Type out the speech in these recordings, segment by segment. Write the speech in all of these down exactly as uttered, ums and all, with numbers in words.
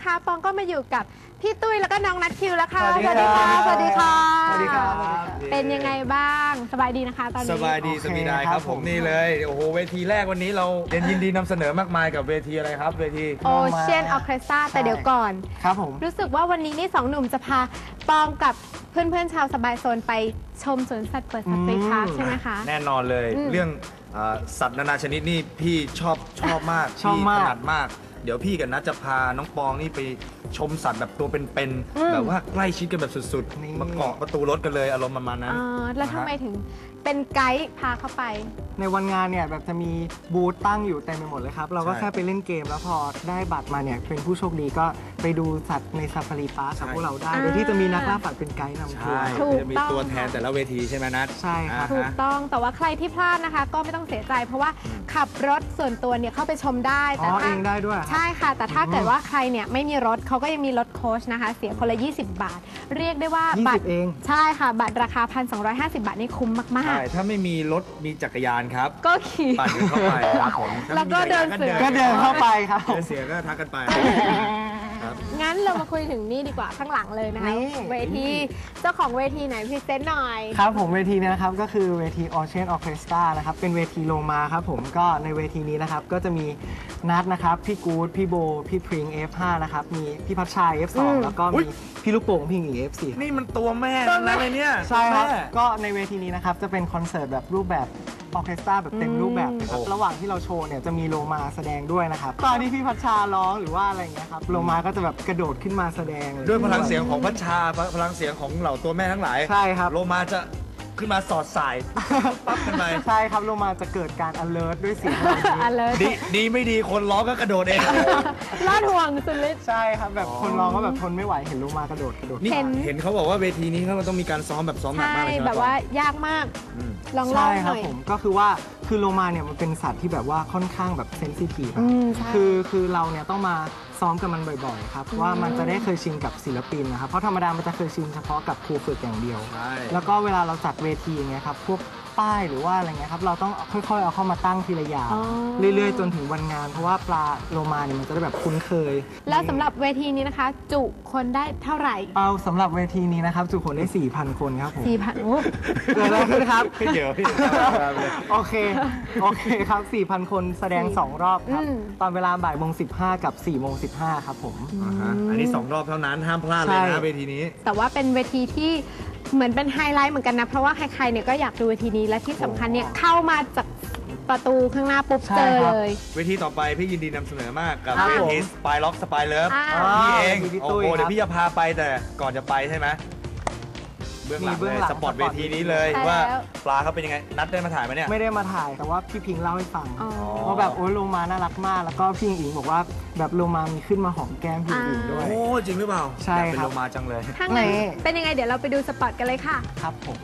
นะคะปองก็มาอยู่กับพี่ตุ้ยแล้วก็น้องนัทคิวแล้วค่ะสวัสดีค่ะสวัสดีค่ะสวัสดีครับเป็นยังไงบ้างสบายดีนะคะตอนนี้สบายดีโอเคสบายครับครับผผม มนี่เลยโอ้โหเวทีแรกวันนี้เราเด่นยินดีนำเสนอมากมายกับเวทีอะไรครับเวทีโอเชียนออเคสตราแต่เดี๋ยวก่อนครับผมรู้สึกว่าวันนี้นี่สองหนุ่มจะพาปองกับเพื่อนๆชาวสบายโซนไปชมสวนสัตว์เปิดสัตว์ฟรีพาร์คใช่ไหมคะแน่นอนเลยอืมเรื่องเอ่อสัตว์นานาชนิดนี่พี่ชอบชอบมากชอบมากพี่ถนัดมาก เดี๋ยวพี่กับนัทจะพาน้องปองนี่ไปชมสัตว์แบบตัวเป็นอืมๆแบบว่าใกล้ชิดกันแบบสุดนี่ๆมาเกาะประตูรถกันเลยอารมณ์ประมาณนั้นอ๋อแล้วทำไมถึงเป็นไกด์พาเข้าไปในวันงานเนี่ยแบบจะมีบูธตั้งอยู่เต็มไปหมดเลยครับ เราก็ใช่แค่ไปเล่นเกมแล้วพอได้บัตรมาเนี่ยเป็นผู้โชคดีก็ไปดูสัตว์ในซาฟารีพาร์คกับใช่พวกเราได้อ่าโดยที่จะมีนักล่าสัตว์เป็นไกด์นำทัวใช่ร์ถูกจะมีต้องตัวแทนแต่ละเวทีใช่ไหมนัทใช่ครับถูกอ่าฮะต้องแต่ว่าใครที่พลาดนะคะ ก็ไม่ต้องเสียใจ เพราะว่าขับรถส่วนตัวเนี่ยเข้าไปชมได้อ๋แต่อถ้าเองได้ด้วยใช่ค่ะ แต่ถ้าเกิดว่าใครเนี่ยไม่มีรถเขาก็ยังมีรถโค้ชนะคะ เสียคนละ ยี่สิบบาท เรียกได้ว่ายี่บัสิตบรเองใช่ค่ะ บัตรราคา หนึ่งพันสองร้อยห้าสิบบาทนี่คุ้มมากใช่ถ้าไม่มีรถมีจักรยานครับๆ ก็ขี่ปั่นกันเข้าไปครับผมถ้าแล้วก็ไม่มีจัรยาเดินสื่อก็เดินเข้าไปครับเดินเสียก็ทักกันไปครับงั้นเรามาคุยถึงนี่ดีกว่าข้างหลังเลยนะคะนี่เวทีเจ้าของเวทีไหนพรีเซนต์หน่อยครับผมเวทีเนี้นะครับก็คือเวที Ocean Orchestra นะครับเป็นเวทีโลมาครับผมก็ในเวทีนี้นะครับก็จะมีนัทนะครับพี่กู๊ดพี่โบพี่พริง เอฟ ห้า นะครับมีพี่พัชชาย เอฟ สองอืมแล้วก็อุ๊มียพี่ลูกโป่งพี่หญิง เอฟ สี่นี่มันตัวแม่ทั้งนั้นเลยเนี่ยใช่ครับแม่ก็ในเวทีนี้นะครับจะเป็นคอนเสิร์ตแบบรูปแบบออร์เคสตราแบบเต็มรูปแบบนะครับโอ้ระหว่างที่เราโชว์เนี่ยจะมีโลมาแสดงด้วยนะครับตอนที่พี่พัชชาร้องหรือว่าอะไรอย่างเงี้ยครับโลมาก็จะแบบกระโดดขึ้นมาแสดงเลด้วยพลังเสียงของพัชชาพลังเสียงของเหล่าตัวแม่ทั้งหลายใช่ครับโลมาจะขึ้นมาสอดสายปั๊บขึ้นไปใช่ครับโลมาจะเกิดการ alert ด้วยเสียงเหล่านี้อันเลยดีดีไม่ดีคนร้องก็กระโดดเองลอดห่วงสุดฤทธิ์ใช่ครับแบบคนร้องก็แบบทนไม่ไหวเห็นโลมากระโดดกระโดดนี่เห็นเห็นเขาบอกว่าเวทีนี้เขาต้องมีการซ้อมแบบซ้อมหนักใช่มากเลยใช่ไหมแบบว่ายากมากอืมลองเล่าใช่หครับน่อยผมก็คือว่าคือโลมาเนี่ยมันเป็นสัตว์ที่แบบว่าค่อนข้างแบบเซนซิทีฟอืมใช่คือคือเราเนี่ยต้องมาซ้อมกับมันบ่อยๆครับว่ามันจะได้เคยชินกับศิลปินนะครับเพราะธรรมดามันจะเคยชินเฉพาะกับครูฝึกอย่างเดียวใช่แล้วก็เวลาเราจัดเวทีอย่างเงี้ยครับพวกป้ายหรือว่าอะไรเงี้ยครับเราต้องค่อยๆเอาเข้ามาตั้งทีละอย่างอ๋อเรื่อยๆ จนถึงวันงาน เพราะว่าปลาโลมาเนี่ยมันจะได้แบบคุ้นเคยแล้วสำหรับเวทีนี้นะคะ จุคนได้เท่าไหร่เอาสำหรับเวทีนี้นะครับจุคนได้ สี่พัน คนครับผมสี่พันโอ้เดี๋ยวนะครับพี่เดี๋ยวพี่โอเค โอเคครับ สี่พัน คนแสดง สอง รอบครับ ตอนเวลาบ่ายโมงสิบห้ากับ สี่โมงสิบห้าครับผมอ่าฮะอันนี้สองรอบเท่านั้นห้ามพลาดเลยใช่นะเวทีนี้แต่ว่าเป็นเวทีที่เหมือนเป็นไฮไลท์เหมือนกันนะ เพราะว่าใครๆเนี่ยก็อยากดูเวทีนี้และที่สำคัญเนี่ยเข้ามาจากประตูข้างหน้าปุ๊บใช่เจอครับเลยเวทีต่อไปพี่ยินดีนำเสนอมากกับครับเวผมทีสปายล็อกสปายเลิฟอ่าพี่เองมีพี่โอ้ตุ้ยโหครับเดี๋ยวพี่จะพาไปแต่ก่อนจะไปใช่ไหมเบื้องหลังมีเบื้เลองยหลังสปอร์ตสปเวอร์ตทีนี้เลยใช่ว่าแล้วปลาเขาเป็นยังไงนัดได้มาถ่ายไหมเนี่ยไม่ได้มาถ่ายแต่ว่าพี่พิงค์เล่าให้ฟังอ๋อว่าแบบโอ้ยโลมาน่ารักมาก แล้วก็พี่อิงบอกว่าแบบโลมามีขึ้นมาหอมแก้มพี่อิงด้วยโอ้จริงหรือเปล่าใช่อยากเป็นครับโลมาจังเลยถ้างั้นนี่เป็นยังไงเดี๋ยวเราไปดูสปอตกันเลยค่ะครับผม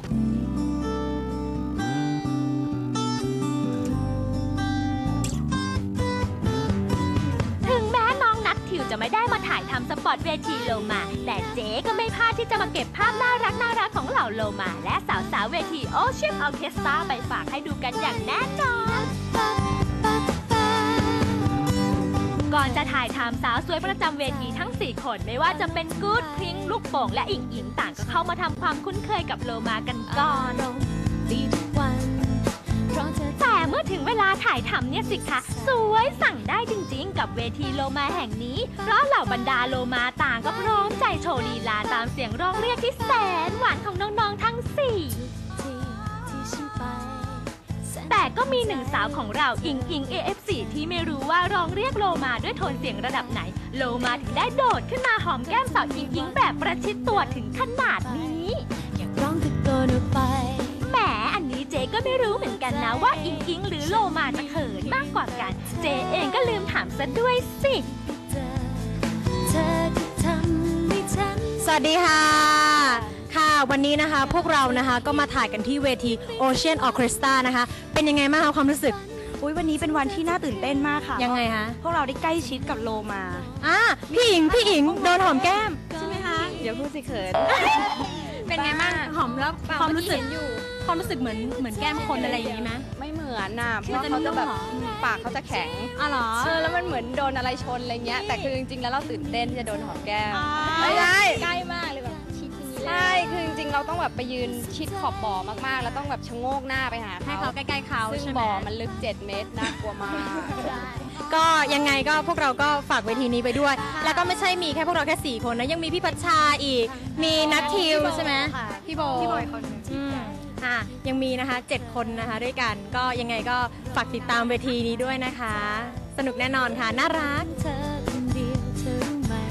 ถึงแม้น้องนัททิวจะไม่ได้มาถ่ายทำสปอตเวทีโลมา แต่เจ๊ก็ไม่พลาดที่จะมาเก็บภาพน่ารักน่ารักของเหล่าโลมา และสาวสาวๆเวทีโอเชียนออร์เคสตราไปฝากให้ดูกันอย่างแน่นอน ก่อนจะถ่ายทำสาวสวยประจำเวทีทั้ง สี่ คนไม่ว่าจะเป็นกู๊ดพริ้งลูกโป่งและอิงอิงต่างก็เข้ามาทำความคุ้นเคยกับโลมากันก่อน แต่เมื่อถึงเวลาถ่ายทำเนี่ยสิคะ สวยสั่งได้จริงๆ กับเวทีโลมาแห่งนี้ เพราะเหล่าบรรดาโลมาต่างก็พร้อมใจโชว์ลีลาตามเสียงร้องเรียกที่แสนหวานของน้องๆทั้งสี่แต่ก็มีหนึ่งสาวของเราอิงอิง เอ เอฟ สี่ ที่ไม่รู้ว่าร้องเรียกโลมาด้วยโทนเสียงระดับไหน โลมาถึงได้โดดขึ้นมาหอมแก้มสาวอิงอิงแบบประชิดตัวถึงขนาดนี้อยากร้องตะโกนออกไปแหมอันนี้เจ๊ก็ไม่รู้เหมือนกันนะว่าอิงอิงหรือโลมาจะเขินมากกว่ากัน เจ๊เองก็ลืมถามซะด้วยสิสวัสดีค่ะ ค่ะวันนี้นะคะพวกเรานะคะก็มาถ่ายกันที่เวที Ocean Orchestra นะคะ เป็นยังไงบ้างคะความรู้สึกอุ๊ยวันนี้เป็นวันที่น่าตื่นเต้นมากค่ะยังไงคะพวกเราได้ใกล้ชิดกับโลมาอ่ะพี่หญิงพี่หญิงโดนหอมแก้มใช่ไหมคะเดี๋ยวพูดสิเขินเป็นไงบ้างหอมแล้วความรู้สึกคความรู้สึกเหมือนเหมือนแก้มคนอะไรอย่างนี้ไหมไม่เหมือนน่ะเพมันราะจะเขาจะแบบนุ่มๆเหรอปากเขาจะแข็งอ๋อเหรอเออแล้วมันเหมือนโดนอะไรชนอะไรเงี้ยแต่คือจริงๆแล้วเราตื่นเต้นที่จะโดนหอมแก้มอ๋อไม่ได้ใกล้มากเลยแบบชิดนี้เลยใช่คือจริงๆเราต้องแบบไปยืนชิดขอบบ่อมากๆ แล้วต้องแบบชะโงกหน้าไปหาให้เขาเขาใกล้ๆเขาซึ่งใช่ไหมบ่อมันลึกเจ็ดเมตรน่ากลัวมากก็ยังไงก็พวกเราก็ฝากเวทีนี้ไปด้วย แล้วก็ไม่ใช่มีแค่พวกเราแค่สี่คนนะ ยังมีพี่พัชชาอีก มีนัททิวใช่ไหมพี่โบพี่โบอีกคนอ่ะยังมีนะคะเจ็ดคนนะคะด้วยกัน ก็ยังไงก็ฝากติดตามเวทีนี้ด้วยนะคะ สนุกแน่นอนค่ะ น่ารักเธอคนเดียวเธอรู้ไหม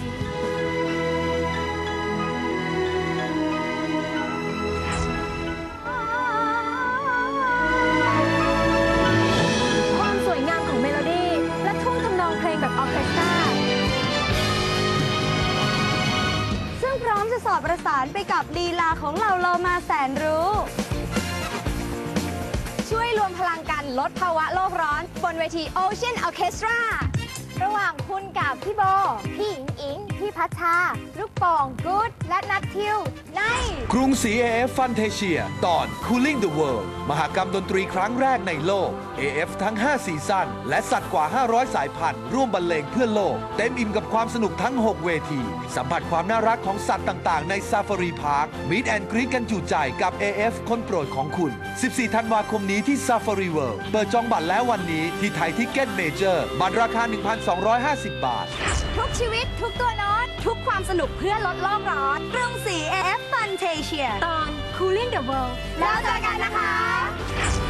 ความสวยงามของเมโลดี้และท่วงทำนองเพลงแบบออร์เคสตราซึ่งพร้อมจะสอดประสานไปกับลีลาของเหล่าโลมาแสนรู้ ช่วยรวมพลังกันลดภาวะโลกร้อนบนเวที Ocean Orchestra ระหว่างคุณกับพี่โบ พี่อิงอิง พี่พัชชา ลูกโป่งกู๊ดและนัททิว ในกรุงศรี เอ เอฟ Fantasia ตอน Cooling the World มหกรรมดนตรีครั้งแรกในโลก เอ เอฟ ทั้ง ห้า ซีซั่นและสัตว์กว่า ห้าร้อย สายพันธุ์ร่วมบรรเลงเพื่อโลก เต็มอิ่มกับความสนุกทั้ง หก เวที สัมผัสความน่ารักของสัตว์ต่างๆ ใน Safari Park Meet and Greet กันจุใจกับ เอ เอฟ คนโปรดของคุณ สิบสี่ ธันวาคมนี้ที่ Safari World เปิดจองบัตรแล้ววันนี้ที่ไทยทิกเก็ตเมเจอร์บัตรราคา หนึ่งพันสองร้อยห้าสิบ บาททุกชีวิตทุกตัวโน้ตทุกความสนุกเพื่อลดโลกร้อนกรุงศรี เอ เอฟ Fantasia ตอน Cooling the World แล้วเจอกันนะคะ